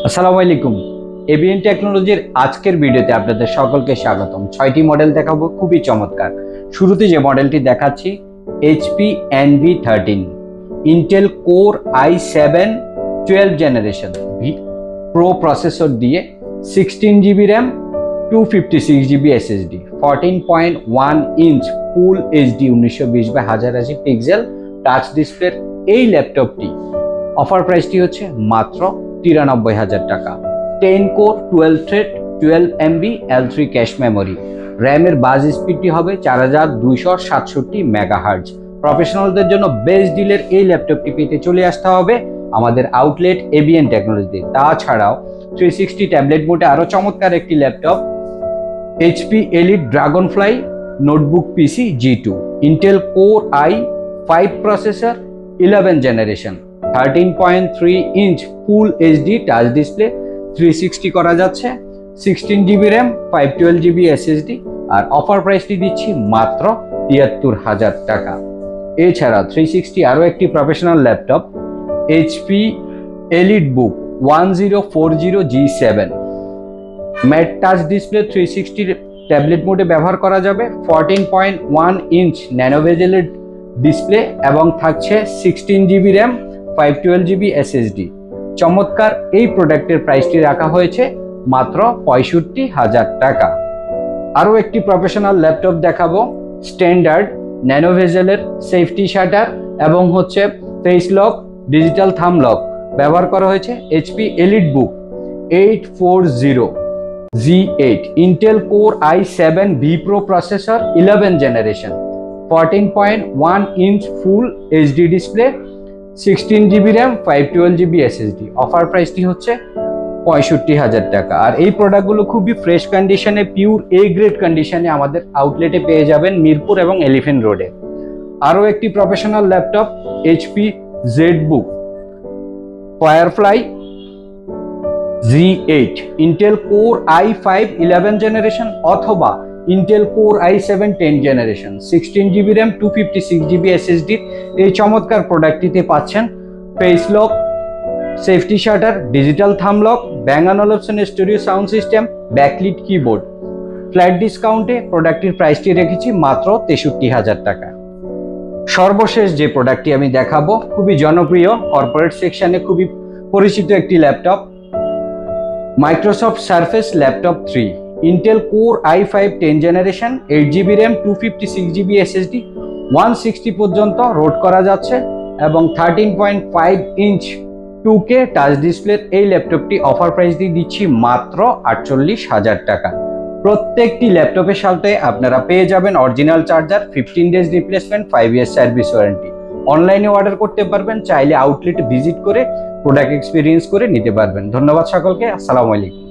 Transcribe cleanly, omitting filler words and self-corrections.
আসসালামু আলাইকুম। এবিএন টেকনোলজির আজকের ভিডিওতে আপনাদের সকলকে স্বাগতম। 6টি মডেল দেখাবো, খুবই চমৎকার। শুরুতে যে মডেলটি দেখাচ্ছি HP NV13 Intel core i7 12 generation pro processor দিয়ে 16GB RAM 256GB SSD 14.1 inch full HD 1920x1080 pixel touch ডিসপ্লের এই ল্যাপটপটি অফার প্রাইসটি হচ্ছে মাত্র 93,000 টাকা। 10 core 12 thread 12MB L3 cache memory, র্যামের বাস স্পিডটি হবে 4267 মেগাহার্জ। প্রফেশনালদের জন্য বেস্ট ডিলের এই ল্যাপটপটি পেতে চলে আসতে হবে আমাদের আউটলেট এবিএন টেকনোলজিতে। তাছাড়াও 360 ট্যাবলেট মোডে আরও চমৎকার একটি laptop HP Elite Dragonfly notebook PC G2 Intel core i5 processor 11 generation 13.3 inch full HD touch display 360 করা যাচ্ছে, 16GB র্যাম 512GB SSD, আর অফার প্রাইসটি দিচ্ছি মাত্র 73,000 টাকা। এছাড়া 360 আরও একটি professional laptop HP EliteBook 1040G7 matte touch display 360 tablet মোডে ব্যবহার করা যাবে, 14.1 ইঞ্চ ন্যানো বেজেলের ডিসপ্লে এবং থাকছে 16GB র্যাম 512GB SSD। চমৎকার এই প্রোডাক্টের প্রাইসটি রাখা হয়েছে মাত্র 65,000 টাকা। আরও একটি প্রফেশনাল ল্যাপটপ দেখাবো স্ট্যান্ডার্ড ন্যানো ভেজেলের সেফটি শাটার এবং face lock digital thumb lock ব্যবহার করা হয়েছে। HP EliteBook 840G8 Intel core i7 V Pro processor 11 generation 14.1 inch full HD display 16GB RAM 512GB SSD। Offer প্রাইসটি হচ্ছে 65,000 টাকা। আর এই প্রোডাক্টগুলো খুবই ফ্রেশ কন্ডিশনে, পিওর A গ্রেড কন্ডিশনে আমাদের আউটলেটে পেয়ে যাবেন মিরপুর এবং এলিফ্যান্ট রোডে। আরও একটি professional laptop HP ZBook Firefly G8 Intel core i5 11 generation অথবা Intel core i7 10 generation 16GB RAM 256GB SSD। এই চমৎকার প্রোডাক্টটিতে পাচ্ছেন face lock, safety shutter, digital thumb lock, Bang and Olufsen studio sound system, backlit keyboard. Flat ডিসকাউন্টে প্রোডাক্টটির প্রাইসটি রেখেছি মাত্র 63,000 টাকা। সর্বশেষ যে প্রোডাক্টটি আমি দেখাবো খুবই জনপ্রিয়, কর্পোরেট সেকশনে খুবই পরিচিত একটি laptop Microsoft Surface laptop 3 Intel core i5 10 generation 8GB RAM 256GB SSD 160 পর্যন্ত রোড করা যাচ্ছে এবং 13.5 ইঞ্চ 2K টাচ ডিসপ্লের এই ল্যাপটপটি অফার প্রাইস দিয়ে দিচ্ছি মাত্র 48,000 টাকা। প্রত্যেকটি ল্যাপটপের সাথে আপনারা পেয়ে যাবেন original charger, 15 days replacement, 5 year service warranty. অনলাইনে অর্ডার করতে পারবেন, চাইলে আউটলেট ভিজিট করে প্রোডাক্ট এক্সপিরিয়েন্স করে নিতে পারবেন। ধন্যবাদ সকলকে। আসসালামু আলাইকুম।